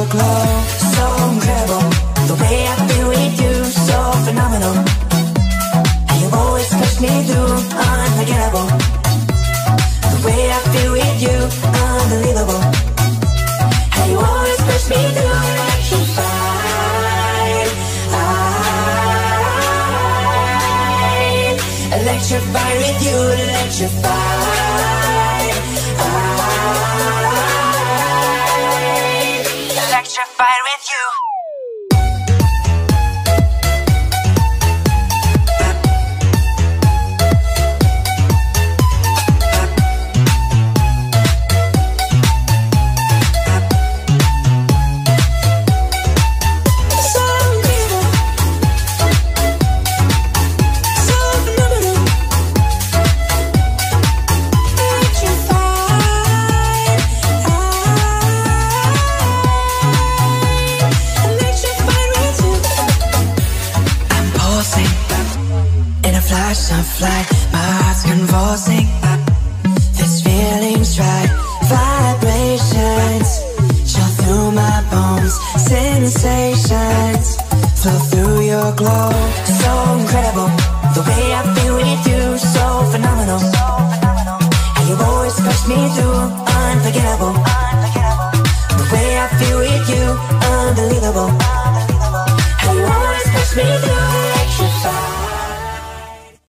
glow, so incredible. The way I feel with you, so phenomenal. And you always push me through, unforgettable. The way I feel with you, unbelievable. And you always push me through, electrified. Electrified with you, electrified. Electrified with you. Flash of light, my heart's convulsing.